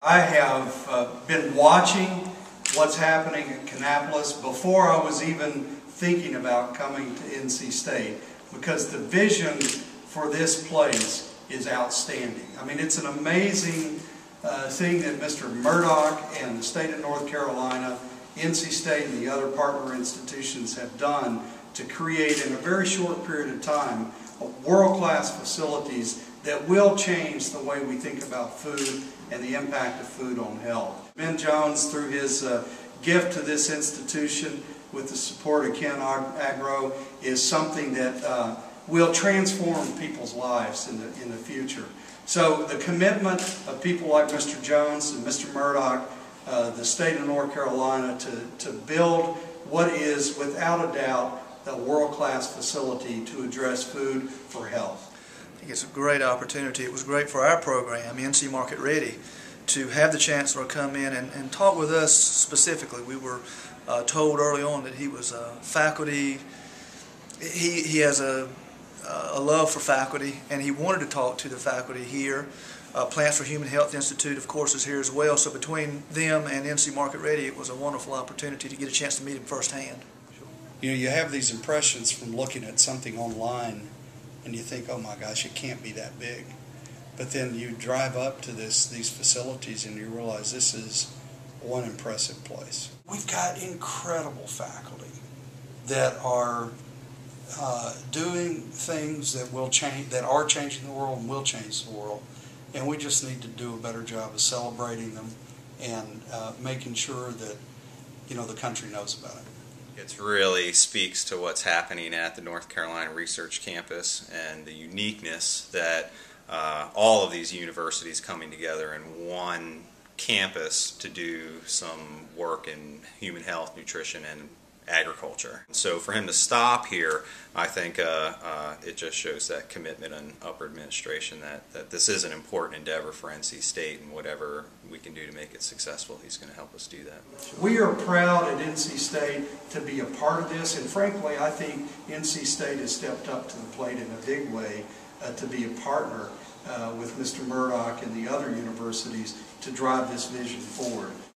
I have been watching what's happening at Kannapolis before I was even thinking about coming to NC State, because the vision for this place is outstanding. I mean, it's an amazing thing that Mr. Murdock and the state of North Carolina, NC State and the other partner institutions have done to create in a very short period of time world-class facilities that will change the way we think about food and the impact of food on health. Ben Jones, through his gift to this institution with the support of Ken Agro, is something that will transform people's lives in the future. So the commitment of people like Mr. Jones and Mr. Murdock, the state of North Carolina, to build what is without a doubt a world-class facility to address food for health. I think it's a great opportunity. It was great for our program, NC Market Ready, to have the Chancellor come in and talk with us specifically. We were told early on that he was faculty. He has a love for faculty, and he wanted to talk to the faculty here. Plants for Human Health Institute, of course, is here as well. So between them and NC Market Ready, it was a wonderful opportunity to get a chance to meet him firsthand. You know, you have these impressions from looking at something online, and you think, oh my gosh, it can't be that big. But then you drive up to these facilities and you realize this is one impressive place. We've got incredible faculty that are doing things that will change, that are changing the world and will change the world. And we just need to do a better job of celebrating them and making sure that, you know, the country knows about it. It really speaks to what's happening at the North Carolina Research Campus and the uniqueness that all of these universities coming together in one campus to do some work in human health, nutrition, and agriculture. So for him to stop here, I think it just shows that commitment in upper administration that this is an important endeavor for NC State, and whatever we can do to make it successful, he's going to help us do that. We are proud at NC State to be a part of this, and frankly I think NC State has stepped up to the plate in a big way to be a partner with Mr. Murdock and the other universities to drive this vision forward.